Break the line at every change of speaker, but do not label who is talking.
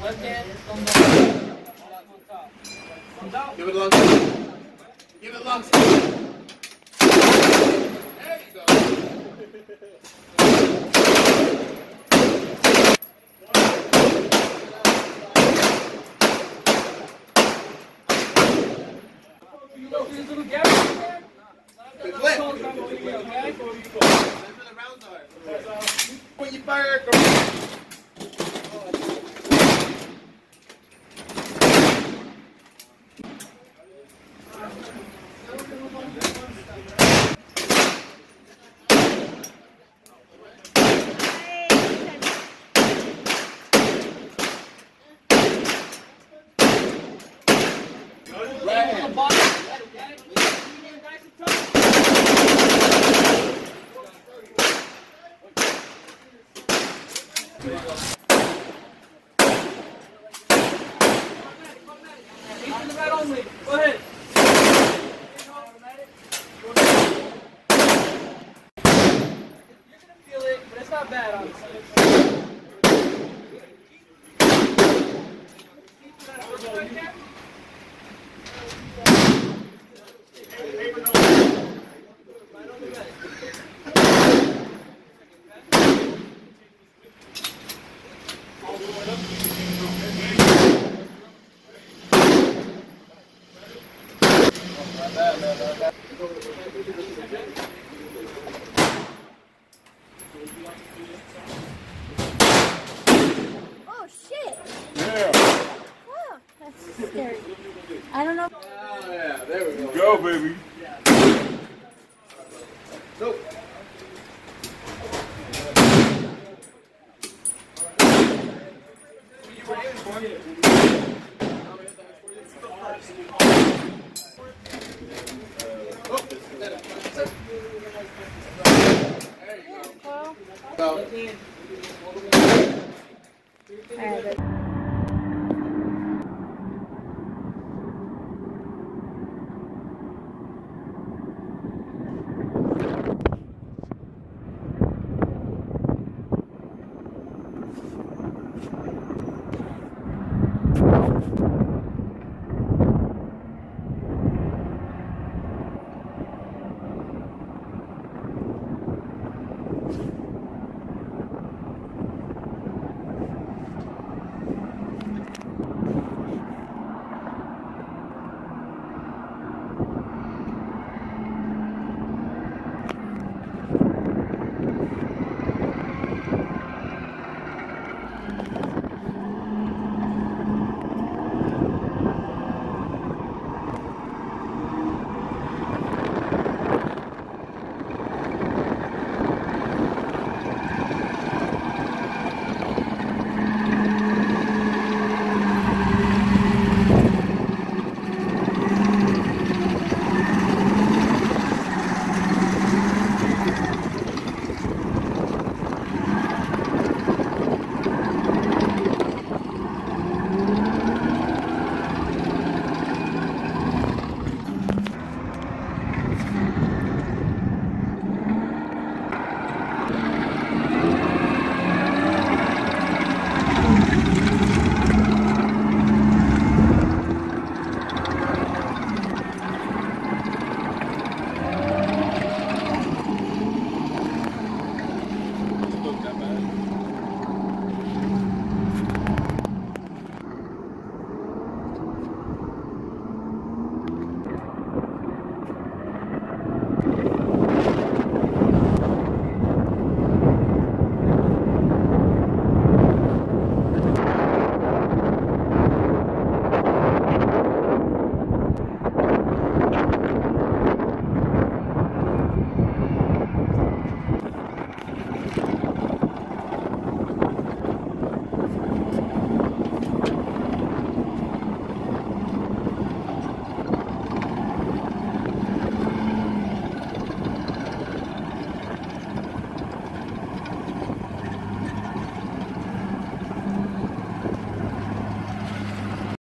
Left hand, thumbs up. On top. Thumbs out.
Give it a long time. Give it a long time. There you go.
You go through this little gap right there.
Good flip.
Okay?
That's where the rounds are. When you fire, go.
Go ahead. You're gonna feel it, but it's not bad, honestly.
Oh shit!
Yeah.
Wow, that's scary. I don't know.
Oh, yeah, there we go.
Go, baby.
Nope.
Well, alright.